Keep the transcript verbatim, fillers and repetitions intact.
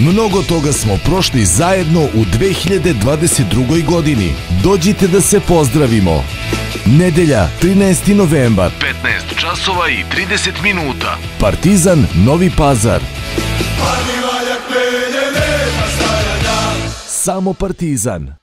Mnogo toga smo prošli zajedno u dve hiljade dvadeset drugoj godini. Dođite da se pozdravimo. Nedelja, trinaesti novembar, petnaest časova i trideset minuta. Partizan, Novi Pazar. Samo Partizan.